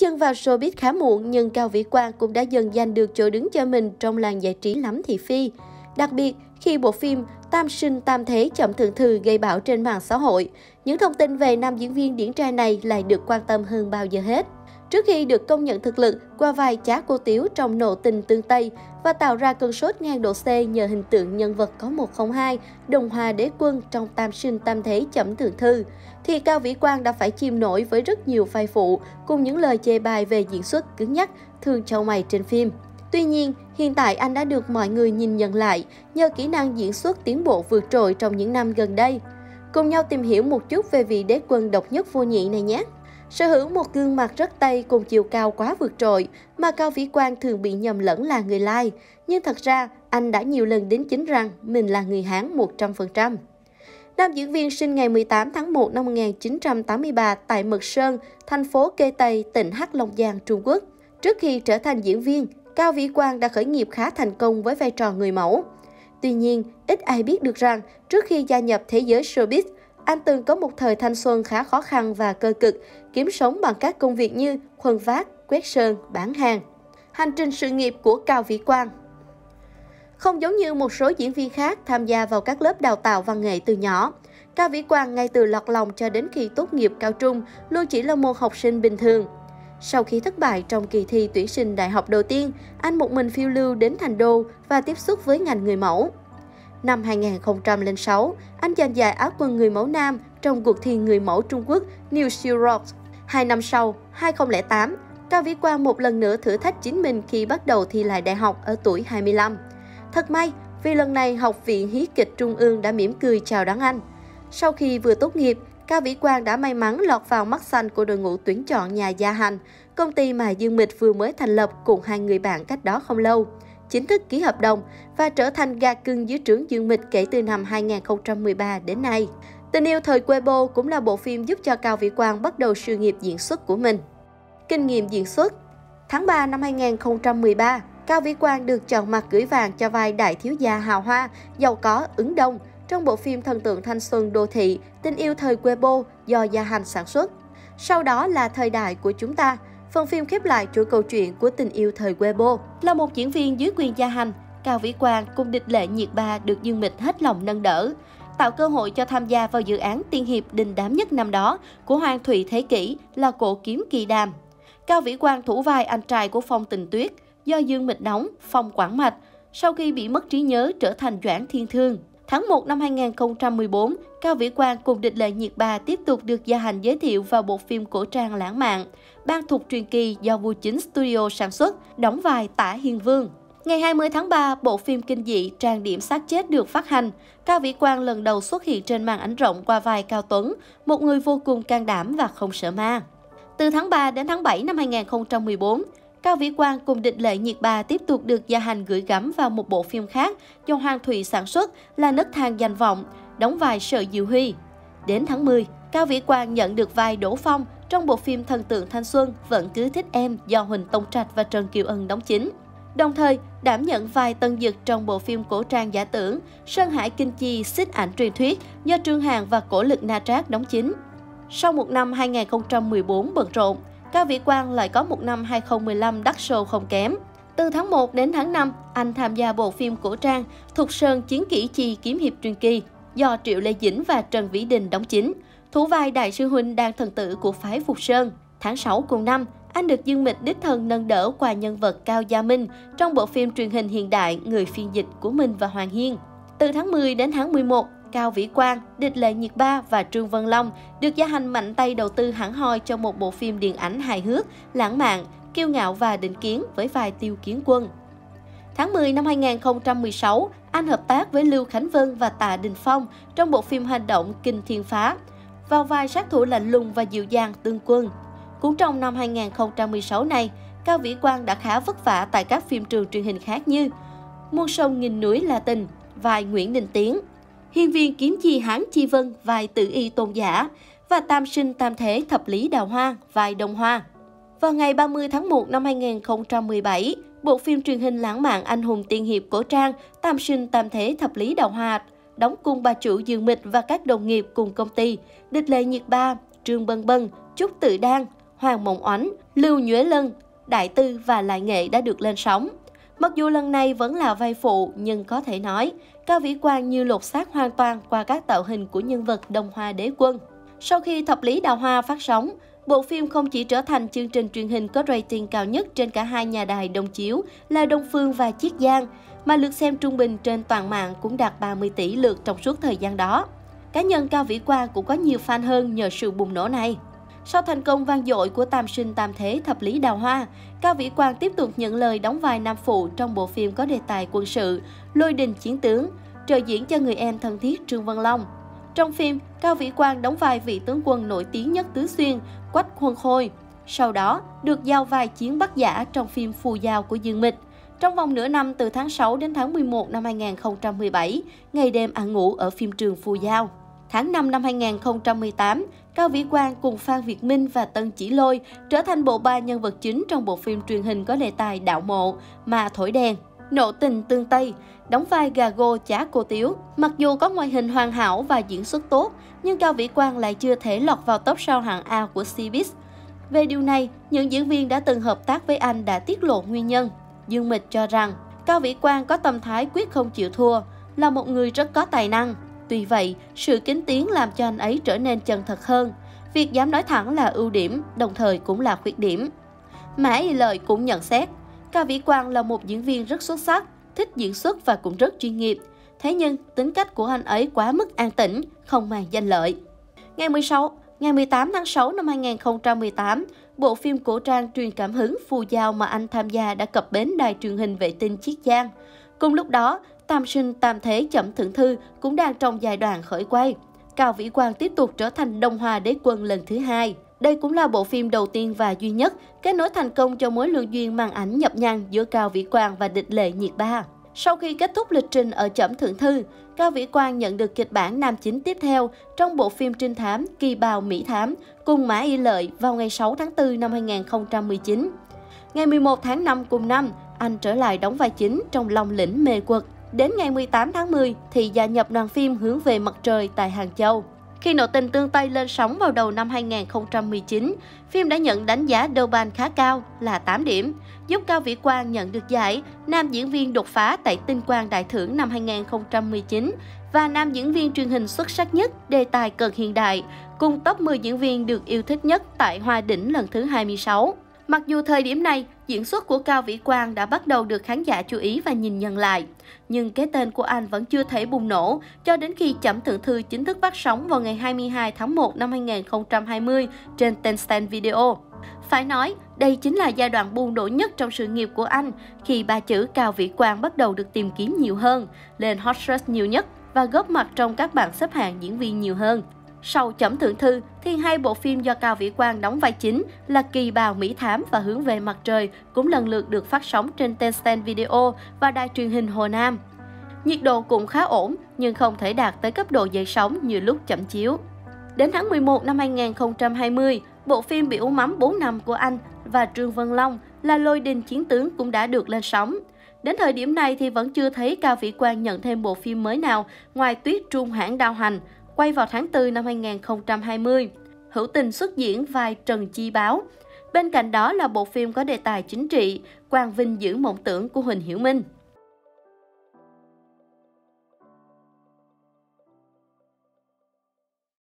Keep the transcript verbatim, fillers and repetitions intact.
chân vào showbiz khá muộn nhưng Cao Vĩ Quang cũng đã dần giành được chỗ đứng cho mình trong làng giải trí lắm thị phi. Đặc biệt khi bộ phim Tam sinh tam thế chậm thượng thư gây bão trên mạng xã hội, những thông tin về nam diễn viên điển trai này lại được quan tâm hơn bao giờ hết. Trước khi được công nhận thực lực qua vai Chá Cô Tiếu trong Nộ Tình Tương Tây và tạo ra cơn sốt ngang độ C nhờ hình tượng nhân vật có một không hai Đồng Hòa Đế Quân trong Tam sinh tam thế chậm thượng thư, thì Cao Vĩ Quang đã phải chìm nổi với rất nhiều vai phụ cùng những lời chê bai về diễn xuất cứng nhắc, thường chau mày trên phim. Tuy nhiên, hiện tại anh đã được mọi người nhìn nhận lại nhờ kỹ năng diễn xuất tiến bộ vượt trội trong những năm gần đây. Cùng nhau tìm hiểu một chút về vị đế quân độc nhất vô nhị này nhé! Sở hữu một gương mặt rất Tây cùng chiều cao quá vượt trội mà Cao Vĩ Quang thường bị nhầm lẫn là người Lai. Nhưng thật ra, anh đã nhiều lần đính chính rằng mình là người Hán một trăm phần trăm. Nam diễn viên sinh ngày mười tám tháng một năm một nghìn chín trăm tám mươi ba tại Mật Sơn, thành phố Kê Tây, tỉnh Hắc Long Giang, Trung Quốc. Trước khi trở thành diễn viên, Cao Vĩ Quang đã khởi nghiệp khá thành công với vai trò người mẫu. Tuy nhiên, ít ai biết được rằng trước khi gia nhập thế giới showbiz, anh từng có một thời thanh xuân khá khó khăn và cơ cực, kiếm sống bằng các công việc như khuân vác, quét sơn, bán hàng. Hành trình sự nghiệp của Cao Vĩ Quang không giống như một số diễn viên khác tham gia vào các lớp đào tạo văn nghệ từ nhỏ. Cao Vĩ Quang ngay từ lọt lòng cho đến khi tốt nghiệp cao trung luôn chỉ là một học sinh bình thường. Sau khi thất bại trong kỳ thi tuyển sinh đại học đầu tiên, anh một mình phiêu lưu đến Thành Đô và tiếp xúc với ngành người mẫu. Năm hai nghìn không trăm lẻ sáu, anh giành giải Á quân người mẫu nam trong cuộc thi người mẫu Trung Quốc New Europe. Hai năm sau, hai nghìn không trăm lẻ tám, Cao Vĩ Quang một lần nữa thử thách chính mình khi bắt đầu thi lại đại học ở tuổi hai mươi lăm. Thật may, vì lần này Học viện Hí kịch Trung ương đã mỉm cười chào đón anh. Sau khi vừa tốt nghiệp, Cao Vĩ Quang đã may mắn lọt vào mắt xanh của đội ngũ tuyển chọn nhà Gia Hành, công ty mà Dương Mịch vừa mới thành lập cùng hai người bạn cách đó không lâu, chính thức ký hợp đồng và trở thành gà cưng dưới trướng Dương Mịch kể từ năm hai nghìn không trăm mười ba đến nay. Tình yêu thời Weibo cũng là bộ phim giúp cho Cao Vĩ Quang bắt đầu sự nghiệp diễn xuất của mình. Kinh nghiệm diễn xuất. Tháng ba năm hai nghìn không trăm mười ba, Cao Vĩ Quang được chọn mặt gửi vàng cho vai đại thiếu gia hào hoa, giàu có Ứng Đông trong bộ phim thần tượng thanh xuân đô thị Tình yêu thời Weibo do Gia Hành sản xuất. Sau đó là Thời đại của chúng ta, phần phim khép lại chuỗi câu chuyện của tình yêu thời Weibo. Là một diễn viên dưới quyền Gia Hành, Cao Vĩ Quang cùng địch lệ nhiệt ba được Dương Mịch hết lòng nâng đỡ, tạo cơ hội cho tham gia vào dự án tiên hiệp đình đám nhất năm đó của Hoàng Thụy Thế Kỷ là Cổ Kiếm Kỳ Đàm. Cao Vĩ Quang thủ vai anh trai của Phong Tình Tuyết do Dương Mịch đóng, Phong Quảng Mạch, sau khi bị mất trí nhớ trở thành Doãn Thiên Thương. Tháng một năm hai nghìn không trăm mười bốn, Cao Vĩ Quang cùng địch lệ nhiệt ba tiếp tục được Gia Hành giới thiệu vào bộ phim cổ trang lãng mạn Ban Thục Truyền Kỳ do Vua Chính Studio sản xuất, đóng vai Tả Hiền Vương. Ngày hai mươi tháng ba, bộ phim kinh dị Trang điểm xác chết được phát hành. Cao Vĩ Quang lần đầu xuất hiện trên màn ảnh rộng qua vai Cao Tuấn, một người vô cùng can đảm và không sợ ma. Từ tháng ba đến tháng bảy năm hai nghìn không trăm mười bốn, Cao Vĩ Quang cùng địch lệ nhiệt ba tiếp tục được Gia Hành gửi gắm vào một bộ phim khác do Hoàng Thụy sản xuất là Nấc Thang Danh Vọng, đóng vai Sở Diệu Huy. Đến tháng mười, Cao Vĩ Quang nhận được vai Đỗ Phong trong bộ phim thần tượng thanh xuân Vẫn Cứ Thích Em do Huỳnh Tông Trạch và Trần Kiều Ân đóng chính. Đồng thời, đảm nhận vai Tân Dực trong bộ phim cổ trang giả tưởng Sơn Hải Kinh Chi Xích Ảnh Truyền Thuyết do Trương Hàn và Cổ Lực Na Trác đóng chính. Sau một năm hai nghìn không trăm mười bốn bận rộn, Cao Vĩ Quang lại có một năm hai nghìn không trăm mười lăm đắt show không kém. Từ tháng một đến tháng năm, anh tham gia bộ phim cổ trang Thục Sơn Chiến Kỷ Chi Kiếm Hiệp Truyền Kỳ do Triệu Lê Dĩnh và Trần Vĩ Đình đóng chính, thủ vai đại sư huynh đang thần tử của phái Phục Sơn. Tháng sáu cùng năm, anh được Dương Mịch đích thân nâng đỡ qua nhân vật Cao Gia Minh trong bộ phim truyền hình hiện đại Người phiên dịch của Minh và Hoàng Hiên. Từ tháng mười đến tháng mười một, Cao Vĩ Quang, địch lệ nhiệt ba và Trương Vân Long được Gia Hành mạnh tay đầu tư hẳn hoi cho một bộ phim điện ảnh hài hước, lãng mạn, kiêu ngạo và định kiến với vai Tiêu Kiến Quân. Tháng mười năm hai nghìn không trăm mười sáu, anh hợp tác với Lưu Khánh Vân và Tạ Đình Phong trong bộ phim hành động Kinh Thiên Phá, vào vai sát thủ lạnh lùng và dịu dàng Tương Quân. Cũng trong năm hai nghìn không trăm mười sáu này, Cao Vĩ Quang đã khá vất vả tại các phim trường truyền hình khác như Muôn Sông Nghìn Núi Là Tình, vai Nguyễn Đình Tiến, Hiên Viên Kiếm Chi Hán Chi Vân, vai Tử Y Tôn Giả, và Tam Sinh Tam Thế Thập Lý Đào Hoa, vai Đông Hoa. Vào ngày ba mươi tháng một năm hai nghìn không trăm mười bảy, bộ phim truyền hình lãng mạn anh hùng tiên hiệp cổ trang Tam Sinh Tam Thế Thập Lý Đào Hoa, đóng cùng bà chủ Dương Mịch và các đồng nghiệp cùng công ty, địch lệ nhiệt ba, Trương Bân Bân, Trúc Tự Đan, Hoàng Mộng Oánh, Lưu Nhuế Lân, Đại Tư và Lại Nghệ đã được lên sóng. Mặc dù lần này vẫn là vai phụ, nhưng có thể nói, Cao Vĩ Quang như lột xác hoàn toàn qua các tạo hình của nhân vật Đông Hoa Đế Quân. Sau khi Thập Lý Đào Hoa phát sóng, bộ phim không chỉ trở thành chương trình truyền hình có rating cao nhất trên cả hai nhà đài đồng chiếu là Đông Phương và Chiết Giang, mà lượt xem trung bình trên toàn mạng cũng đạt ba mươi tỷ lượt trong suốt thời gian đó. Cá nhân Cao Vĩ Quang cũng có nhiều fan hơn nhờ sự bùng nổ này. Sau thành công vang dội của Tam Sinh Tam Thế Thập Lý Đào Hoa, Cao Vĩ Quang tiếp tục nhận lời đóng vai nam phụ trong bộ phim có đề tài quân sự Lôi Đình Chiến Tướng, trợ diễn cho người em thân thiết Trương Văn Long. Trong phim, Cao Vĩ Quang đóng vai vị tướng quân nổi tiếng nhất Tứ Xuyên, Quách Huân Khôi. Sau đó, được giao vai Chiến Bắc Giả trong phim Phù Giao của Dương Mịch. Trong vòng nửa năm từ tháng sáu đến tháng mười một năm hai nghìn không trăm mười bảy, ngày đêm ăn ngủ ở phim trường Phù Giao. Tháng năm năm hai nghìn không trăm mười tám, Cao Vĩ Quang cùng Phan Việt Minh và Tân Chỉ Lôi trở thành bộ ba nhân vật chính trong bộ phim truyền hình có đề tài đạo mộ, Mà Thổi Đèn, Nộ Tình Tương Tây, đóng vai gà gô chá cô Tiếu. Mặc dù có ngoại hình hoàn hảo và diễn xuất tốt, nhưng Cao Vĩ Quang lại chưa thể lọt vào top sao hạng A của Cbiz. Về điều này, những diễn viên đã từng hợp tác với anh đã tiết lộ nguyên nhân. Dương Mịch cho rằng, Cao Vĩ Quang có tâm thái quyết không chịu thua, là một người rất có tài năng. Tuy vậy, sự kính tiếng làm cho anh ấy trở nên chân thật hơn. Việc dám nói thẳng là ưu điểm, đồng thời cũng là khuyết điểm. Mã Y Lợi cũng nhận xét, Cao Vĩ Quang là một diễn viên rất xuất sắc, thích diễn xuất và cũng rất chuyên nghiệp. Thế nhưng, tính cách của anh ấy quá mức an tĩnh, không màng danh lợi. Ngày mười sáu, ngày mười tám tháng sáu năm hai nghìn không trăm mười tám, bộ phim cổ trang truyền cảm hứng Phù Giao mà anh tham gia đã cập bến đài truyền hình vệ tinh Chiết Giang. Cùng lúc đó, Tam Sinh Tam Thế Chẩm Thượng Thư cũng đang trong giai đoạn khởi quay. Cao Vĩ Quang tiếp tục trở thành Đông Hoa Đế Quân lần thứ hai. Đây cũng là bộ phim đầu tiên và duy nhất kết nối thành công cho mối lương duyên màn ảnh nhập nhằng giữa Cao Vĩ Quang và địch lệ Nhiệt Ba. Sau khi kết thúc lịch trình ở Chẩm Thượng Thư, Cao Vĩ Quang nhận được kịch bản nam chính tiếp theo trong bộ phim trinh thám Kỳ Bào Mỹ Thám cùng Mã Y Lợi vào ngày sáu tháng tư năm hai nghìn không trăm mười chín. Ngày mười một tháng năm cùng năm, anh trở lại đóng vai chính trong Long Lĩnh Mê Quật. Đến ngày mười tám tháng mười thì gia nhập đoàn phim Hướng Về Mặt Trời tại Hàng Châu. Khi Nộ Tình Tương Tây lên sóng vào đầu năm hai nghìn không trăm mười chín, phim đã nhận đánh giá Douban khá cao là tám điểm, giúp Cao Vĩ Quang nhận được giải nam diễn viên đột phá tại Tinh Quang Đại Thưởng năm hai nghìn không trăm mười chín và nam diễn viên truyền hình xuất sắc nhất đề tài cận hiện đại, cùng top mười diễn viên được yêu thích nhất tại Hoa Đỉnh lần thứ hai mươi sáu. Mặc dù thời điểm này, diễn xuất của Cao Vĩ Quang đã bắt đầu được khán giả chú ý và nhìn nhận lại, nhưng cái tên của anh vẫn chưa thể bùng nổ cho đến khi Chẩm Thượng Thư chính thức phát sóng vào ngày hai mươi hai tháng một năm hai nghìn không trăm hai mươi trên Tencent Video. Phải nói, đây chính là giai đoạn bùng nổ nhất trong sự nghiệp của anh, khi ba chữ Cao Vĩ Quang bắt đầu được tìm kiếm nhiều hơn, lên hot search nhiều nhất và góp mặt trong các bảng xếp hạng diễn viên nhiều hơn. Sau Chẩm Thượng Thư, thì hai bộ phim do Cao Vĩ Quang đóng vai chính là Kỳ Bào Mỹ Thám và Hướng Về Mặt Trời cũng lần lượt được phát sóng trên Tencent Video và đài truyền hình Hồ Nam. Nhiệt độ cũng khá ổn, nhưng không thể đạt tới cấp độ dậy sóng như lúc chậm chiếu. Đến tháng mười một năm hai nghìn không trăm hai mươi, bộ phim Bị Uống Mắm bốn năm của anh và Trương Văn Long là Lôi Đình Chiến Tướng cũng đã được lên sóng. Đến thời điểm này thì vẫn chưa thấy Cao Vĩ Quang nhận thêm bộ phim mới nào ngoài Tuyết Trung Hãn Đao Hành, quay vào tháng tư năm hai nghìn không trăm hai mươi. Hữu Tình xuất diễn vai Trần Chi Báo. Bên cạnh đó là bộ phim có đề tài chính trị, Quang Vinh Giữ Mộng Tưởng của Huỳnh Hiểu Minh.